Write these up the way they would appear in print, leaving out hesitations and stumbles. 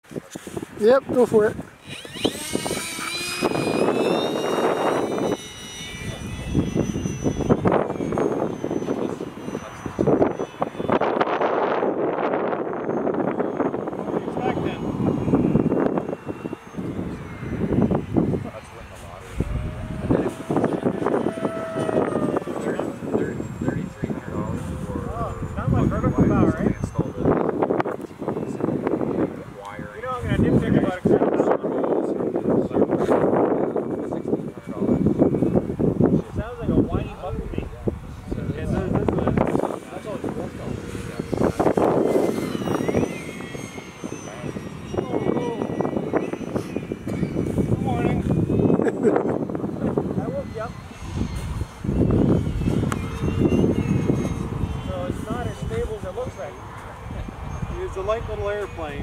Yep, go for it. It's a light little airplane.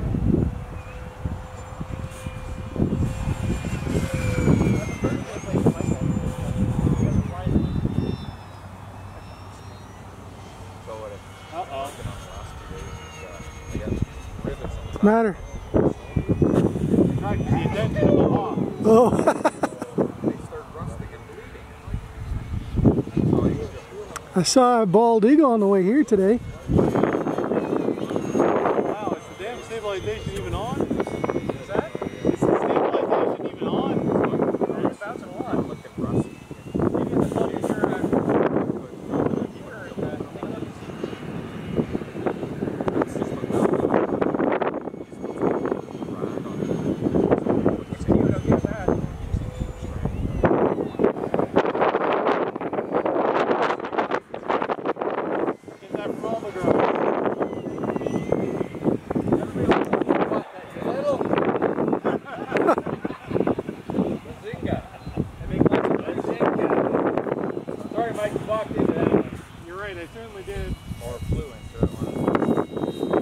Matter. Oh. I saw a bald eagle on the way here today. Wow, is the damn stabilization even on? Is that? Is the stabilization even on? It's bouncing a lot. Looking rusty. Maybe the future Mike, you walked into that one. You're right, I certainly did. Or flew into it.